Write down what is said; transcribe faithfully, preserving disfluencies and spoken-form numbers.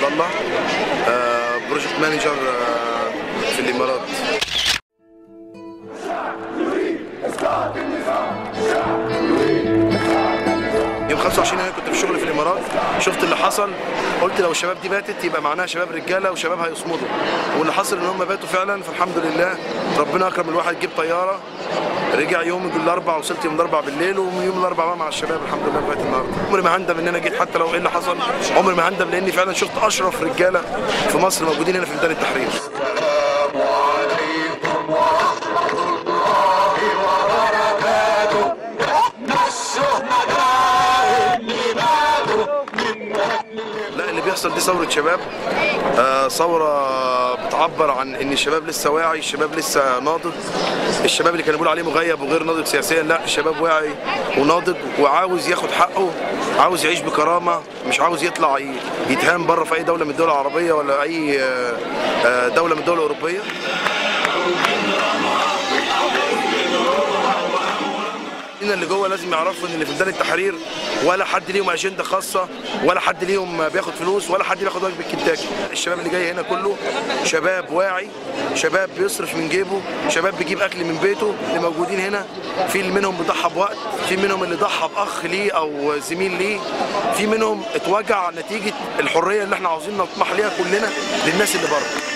عبد الله، بروجكت مانجر في الامارات. يوم خمسة وعشرين يناير كنت في شغل في الامارات، شفت اللي حصل، قلت لو الشباب دي باتت يبقى معناها شباب رجاله وشباب هيصمدوا، واللي حصل ان هم باتوا فعلا، فالحمد لله ربنا اكرم الواحد جيب طياره، رجع يوم الاربعاء، وصلت يوم الاربعاء بالليل، ومن يوم الاربعاء مع الشباب الحمد لله لغايه النهارده. عمري ما هندم ان انا جيت، حتى لو ايه اللي حصل عمري ما هندم، لاني فعلا شفت اشرف رجاله في مصر موجودين هنا في ميدان التحرير. لا، اللي بيحصل دي ثورة شباب، آه ثورة بتعبر عن ان الشباب لسه واعي، الشباب لسه ناضج، الشباب اللي كانوا بيقولوا عليه مغيب وغير ناضج سياسيا، لا الشباب واعي وناضج وعاوز ياخد حقه، عاوز يعيش بكرامة، مش عاوز يطلع يتهان بره في اي دولة من الدول العربية ولا اي آه دولة من الدول الأوروبية. اللي جوه لازم يعرفوا ان اللي في ميدان التحرير ولا حد ليهم اجنده خاصه، ولا حد ليهم بياخد فلوس، ولا حد بياخد وجبه كنتاكي. الشباب اللي جاي هنا كله شباب واعي، شباب بيصرف من جيبه، شباب بيجيب اكل من بيته. اللي موجودين هنا في اللي منهم بيضحى بوقت، في منهم اللي ضحى باخ ليه او زميل ليه، في منهم اتوجع نتيجه الحريه اللي احنا عاوزين نطمح ليها كلنا للناس اللي بره.